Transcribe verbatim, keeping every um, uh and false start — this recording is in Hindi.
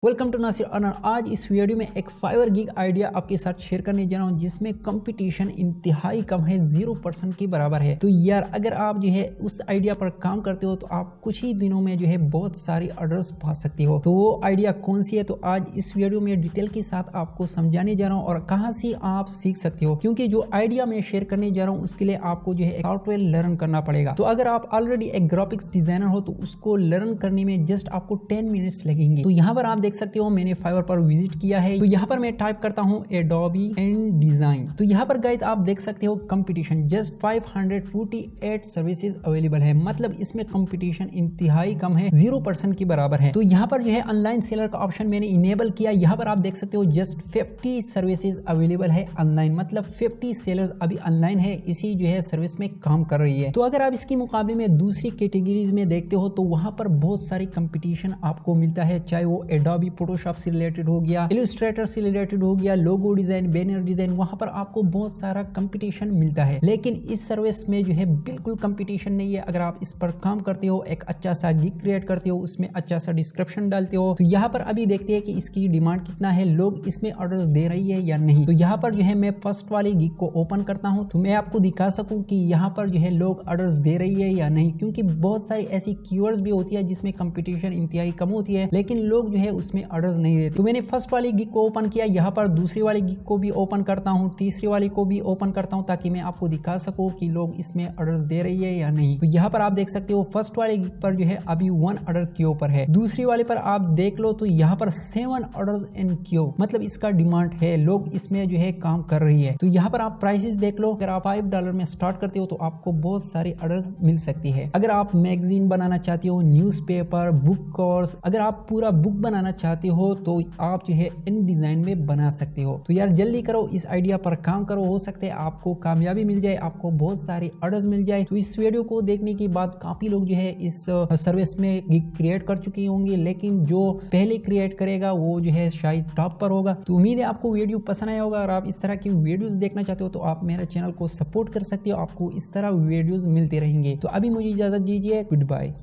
Welcome to Nasir owner. आज इस वीडियो में एक फाइवर गिग आइडिया आपके साथ शेयर करने जा रहा हूं जिसमें कंपटीशन इंतहाई कम है, जीरो परसेंट के बराबर है। तो यार अगर आप जो है उस आइडिया पर काम करते हो तो आप कुछ ही दिनों में जो है बहुत सारे ऑर्डर्स पा सकते हो। तो वो आइडिया कौन सी है, तो आज इस वीडियो में डिटेल के साथ आपको समझाने जा रहा हूँ और कहाँ से आप सीख सकते हो, क्योंकि जो आइडिया मैं शेयर करने जा रहा हूँ उसके लिए आपको जो है सॉफ्टवेयर लर्न करना पड़ेगा। तो अगर आप ऑलरेडी एक ग्राफिक्स डिजाइनर हो तो उसको लर्न करने में जस्ट आपको टेन मिनट्स लगेंगे। तो यहाँ पर आप देख सकते हो मैंने फाइवर पर विजिट किया है। तो यहाँ पर मैं टाइप करता हूँ एडोबी एंड डिजाइन। तो यहाँ पर गाइज आप देख सकते हो competition just five hundred forty eight services available है, मतलब इसमें कंपटीशन इंतहाई कम है, जीरो परसेंट के बराबर है। तो यहाँ पर जो है ऑनलाइन सेलर का ऑप्शन मैंने इनेबल किया। यहाँ पर आप देख सकते हो जस्ट फिफ्टी सर्विसेज अवेलेबल है ऑनलाइन, मतलब फिफ्टी सेलर्स अभी ऑनलाइन है, इसी जो है सर्विस में काम कर रही है। तो अगर आप इसके मुकाबले में दूसरी कैटेगरीज में देखते हो तो वहां पर बहुत सारी कंपटीशन आपको मिलता है, चाहे वो एडोबी फोटोशॉप से रिलेटेड हो गया, इलस्ट्रेटर से रिलेटेड हो गया, लोगो डिजाइन, बैनर डिजाइन, वहां पर आपको बहुत सारा कंपटीशन मिलता है। लेकिन इस सर्विस में जो है बिल्कुल कंपटीशन नहीं है। अगर आप इस पर काम करते हो, एक अच्छा सा गिग क्रिएट करते हो, उसमें अच्छा सा डिस्क्रिप्शन डालते हो, तो यहाँ पर अभी देखते हैं कि इसकी डिमांड कितना है, लोग इसमें ऑर्डर दे रही है या नहीं। तो यहाँ पर जो है मैं फर्स्ट वाले गिग को ओपन करता हूँ तो मैं आपको दिखा सकूं कि यहाँ पर जो है लोग ऑर्डर्स दे रही है या नहीं, क्योंकि बहुत सारी ऐसी कीवर्ड्स भी होती है जिसमें कंपटीशन इंतहाई कम होती है लेकिन लोग जो है उसमें ऑर्डर्स नहीं देते। तो मैंने फर्स्ट वाली गिग को ओपन किया, यहाँ पर दूसरी वाली गिग को भी ओपन करता हूँ, तीसरी वाली को भी ओपन करता हूँ ताकि मैं आपको दिखा सकूं कि लोग इसमें ऑर्डर्स दे रही है या नहीं। तो यहाँ पर आप देख सकते हो फर्स्ट वाले गिग पर जो है अभी वन ऑर्डर क्यू पर है, दूसरी वाले पर आप देख लो तो यहाँ पर सेवन ऑर्डर्स इन क्यू, मतलब इसका डिमांड है, लोग इसमें जो है काम कर रही है। तो यहाँ पर आप प्राइसेस देख लो, अगर आप फाइव डॉलर में स्टार्ट करते हो तो आपको बहुत सारे ऑर्डर्स मिल सकती है। अगर आप मैगजीन बनाना चाहते हो, न्यूज़पेपर, बुक कोर्स, अगर आप पूरा बुक बनाना चाहते हो तो आप जो है इन डिजाइन में बना सकते हो। तो यार जल्दी करो, इस आइडिया पर काम करो, हो सकता है आपको कामयाबी मिल जाए, आपको बहुत सारे ऑर्डर्स मिल जाए। तो इस वीडियो को देखने के बाद काफी लोग जो है इस सर्विस में गिग क्रिएट कर चुके होंगे, लेकिन जो पहले क्रिएट करेगा वो जो है शायद टॉप पर होगा। तो उम्मीद है आपको वीडियो पसंद आया होगा और आप इस तरह की वीडियोस देखना चाहते हो तो आप मेरे चैनल को सपोर्ट कर सकते हो, आपको इस तरह वीडियोस मिलते रहेंगे। तो अभी मुझे इजाजत दीजिए, गुड बाय।